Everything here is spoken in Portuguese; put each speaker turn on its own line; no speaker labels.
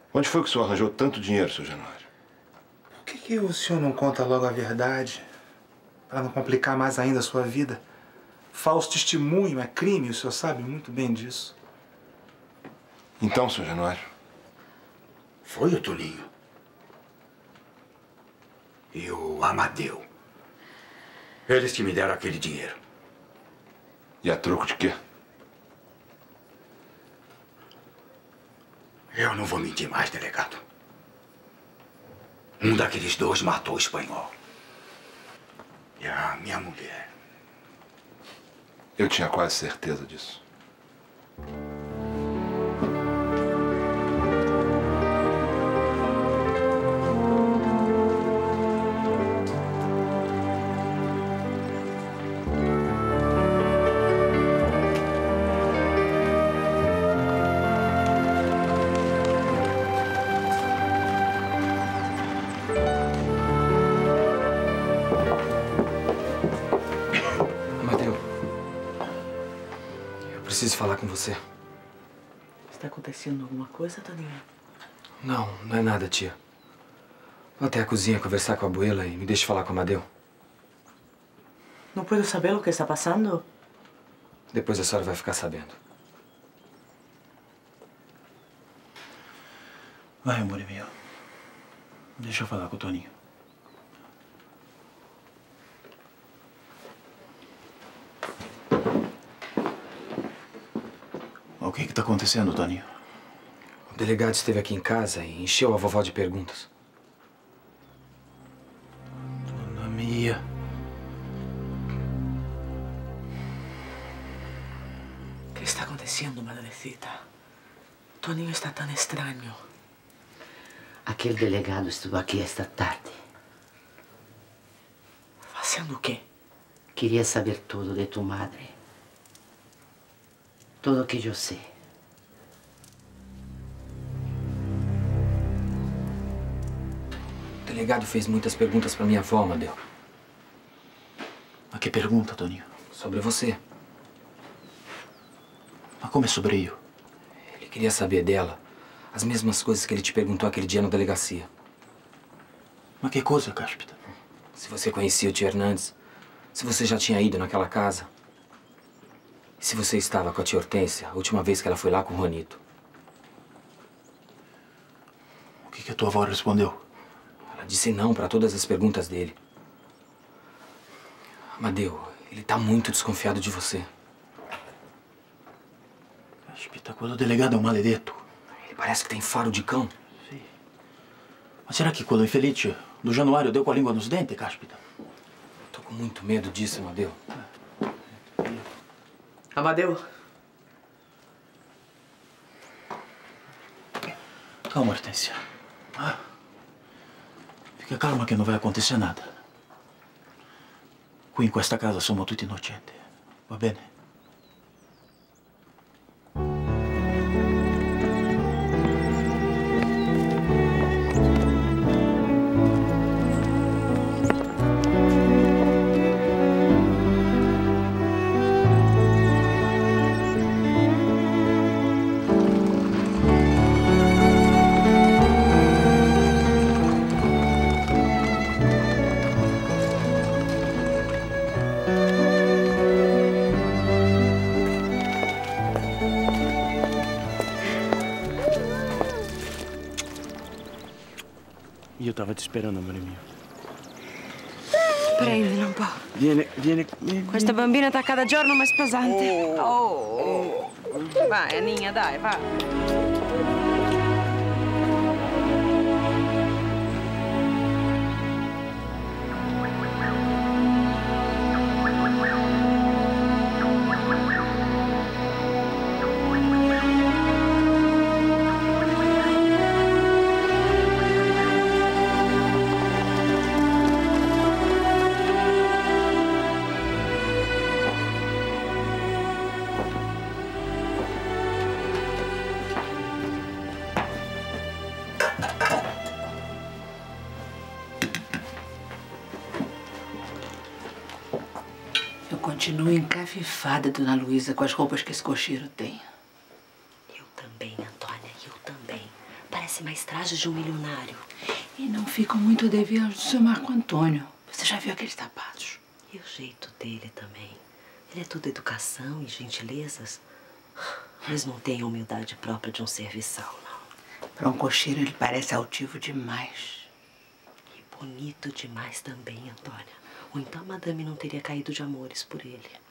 Onde foi que o senhor arranjou tanto dinheiro, seu Januário?
Por que o senhor não conta logo a verdade? Para não complicar mais ainda a sua vida? Falso testemunho é crime, o senhor sabe muito bem disso.
Então, seu Januário?
Foi o Toninho. E o Amadeu. Eles que me deram aquele dinheiro.
E a troco de quê?
Eu não vou mentir mais, delegado. Um daqueles dois matou o espanhol. E a minha mulher.
Eu tinha quase certeza disso.
Preciso falar com você.
Está acontecendo alguma coisa, Toninho?
Não, não é nada, tia. Vou até a cozinha conversar com a abuela e me deixe falar com o Amadeu.
Não posso saber o que está passando?
Depois a senhora vai ficar sabendo.
Vai, amor meu. Deixa eu falar com o Toninho. O que está acontecendo, Toninho?
O delegado esteve aqui em casa e encheu a vovó de perguntas.
Dona Mia.
O que está acontecendo, madrecita? Toninho está tão estranho.
Aquele delegado esteve aqui esta tarde.
Fazendo o quê?
Queria saber tudo de tua madre. Tudo o que eu sei.
O delegado fez muitas perguntas para minha avó, Amadeu.
Mas que pergunta, Toninho?
Sobre você.
Mas como é sobre eu?
Ele queria saber dela as mesmas coisas que ele te perguntou aquele dia na delegacia.
Mas que coisa, Cáspita?
Se você conhecia o tio Hernandes, se você já tinha ido naquela casa. E se você estava com a tia Hortência a última vez que ela foi lá com o Juanito?
O que a tua avó respondeu?
Ela disse não para todas as perguntas dele. Amadeu, ele tá muito desconfiado de você.
Cáspita, quando o delegado é um maledeto.
Ele parece que tem faro de cão.
Sim. Mas será que quando o infeliz do Januário deu com a língua nos dentes, Cáspita?
Tô com muito medo disso, Amadeu.
Amadeu.
Calma, Hortência. Fica calma que não vai acontecer nada. Qui in questa casa siamo tutti innocenti. Va bene?
Io stavo ti sperando, amore mio.
Prendila un po'.
Vieni.
Questa bambina sta cada giorno mais pesante.
Oh. Vai, Aninha, dai, vai.
Eu continuo encafifada, Dona Luísa, com as roupas que esse cocheiro tem.
Eu também, Antônia, eu também. Parece
Parece mais traje de um milionário.
E não ficam muito a dever do seu Marco Antônio. Você já viu aqueles sapatos?
E o jeito dele também. Ele é toda educação e gentilezas, mas não tem a humildade própria de um serviçal, não.
Para um cocheiro, ele parece altivo demais.
E bonito demais também, Antônia. Ou então a madame não teria caído de amores por ele.